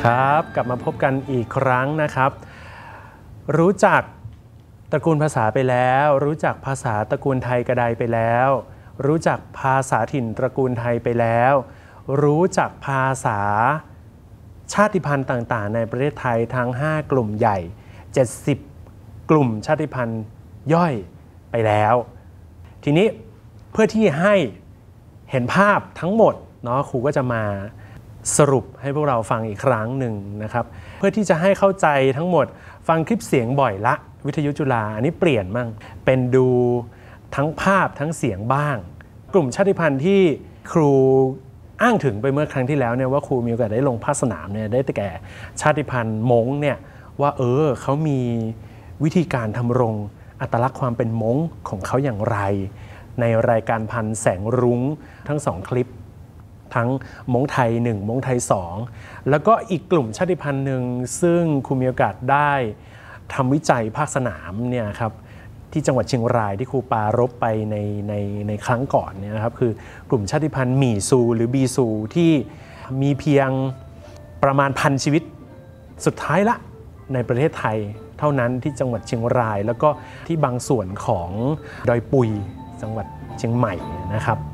ครับกลับมาพบกันอีกครั้งนะครับรู้จักตระกูลภาษาไปแล้วรู้จักภาษาตระกูลไทยกระไดไปแล้วรู้จักภาษาถิ่นตระกูลไทยไปแล้วรู้จักภาษาชาติพันธุ์ต่างๆในประเทศไทยทั้ง5กลุ่มใหญ่70กลุ่มชาติพันธุ์ย่อยไปแล้วทีนี้เพื่อที่ให้เห็นภาพทั้งหมดเนาะครูก็จะมาสรุปให้พวกเราฟังอีกครั้งหนึ่งนะครับเพื่อที่จะให้เข้าใจทั้งหมดฟังคลิปเสียงบ่อยละวิทยุจุฬาอันนี้เปลี่ยนมั่งเป็นดูทั้งภาพทั้งเสียงบ้างกลุ่มชาติพันธุ์ที่ครูอ้างถึงไปเมื่อครั้งที่แล้วเนี่ยว่าครูมีโอกาสได้ลงภาคสนามเนี่ยได้แก่ชาติพันธุ์ม้งเนี่ยว่าเขามีวิธีการทำรงอัตลักษณ์ความเป็นม้งของเขาอย่างไรในรายการพันแสงรุ้งทั้ง2คลิปทั้งม้งไทย1ม้งไทย2แล้วก็อีกกลุ่มชาติพันธุ์หนึ่งซึ่งครูมีโอกาสได้ทำวิจัยภาคสนามเนี่ยครับที่จังหวัดเชียงรายที่ครูปารภไปในครั้งก่อนเนี่ยนะครับคือกลุ่มชาติพันธุ์หมี่ซูหรือบีซูที่มีเพียงประมาณ1,000ชีวิตสุดท้ายละในประเทศไทยเท่านั้นที่จังหวัดเชียงรายแล้วก็ที่บางส่วนของดอยปุยจังหวัดเชียงใหม่นะครับ